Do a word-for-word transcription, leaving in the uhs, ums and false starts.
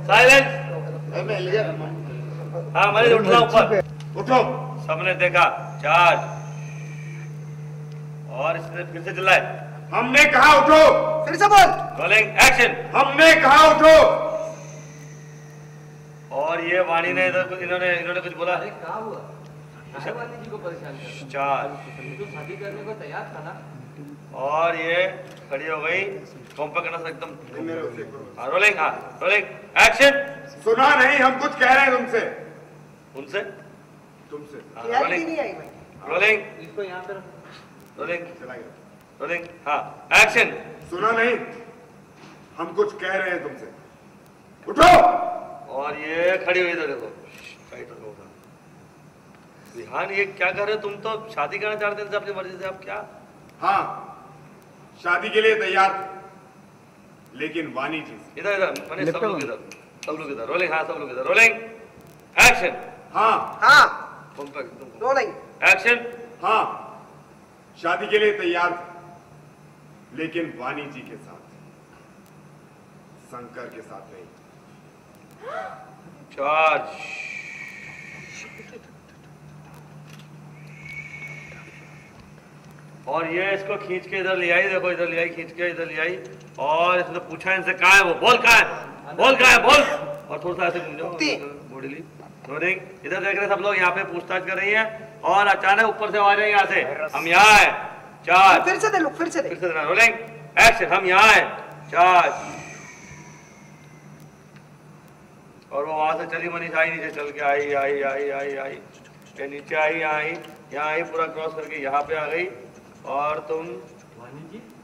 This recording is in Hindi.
साइलेंस। हाँ मरीज उठना ऊपर, उठो। सबने देखा चार्ज, और इसने फिर से चिल्लाए, हमने कहा उठो। फिर से बोल। Rolling action. हमने कहा उठो। और ये वाणी ने इधर कुछ इन्होंने इन्होंने कुछ बोला। अरे क्या हुआ? वाणी जी को परेशान कर रहा है। चार्ज। तो शादी करने को तैयार था ना। और ये खड़ी हो गई, कॉम्पा करना से एकदम। हाँ रोलिंग, हाँ रोलिंग एक्शन। सुना नहीं, हम कुछ कह रहे हैं तुमसे। उनसे? तुमसे। क्लैरिटी नहीं आई भाई। रोलिंग। इसको यहाँ पे रखो। रोलिंग। चला गया। रोलिंग, हाँ एक्शन। सुना नहीं, हम कुछ कह रहे हैं तुमसे। उठो। और ये खड़ी हुई इधर देखो, टाइट रखो। विहान ये क्या कर रहे हो तुम? तो शादी करना चाहते थे अपनी मर्जी से, आप क्या? हाँ, शादी के लिए तैयार थे, लेकिन वाणी जी से। इधर इधर मैंने सब लोग इधर, सब लोग इधर। रोलिंग, हाँ सब लोग इधर। Rolling action. हाँ हाँ रोलिंग रोलिंग एक्शन। हाँ, शादी के लिए तैयार थे, लेकिन वाणी जी के साथ, शंकर के साथ नहीं। चार्ज। और ये इसको खींच के इधर ले आई, देखो इधर ले आई, खींच के इधर ले आई। और इसने पूछा इनसे कहाँ है वो, बोल कहाँ है, बोल कहाँ है, बोल। और थोड़ा सा ऐसे घूमो बॉडी। रोलिंग इधर देख रहे सब लोग, यहाँ पे पूछताछ कर रही है। और अचानक ऊपर से आवाज आई यहाँ से, हम यहाँ है। चार्ज। फिर से दे लो, फिर से दे। फिर से देना। Rolling action. हम यहाँ है। चार्ज। और वो वहां से चली, मनीष आई, नीचे चल के आई आई आई आई आई ये नीचे आई, यहाँ आई, यहाँ आई, पूरा क्रॉस करके यहाँ पे आ गई। और तुम वाणी जी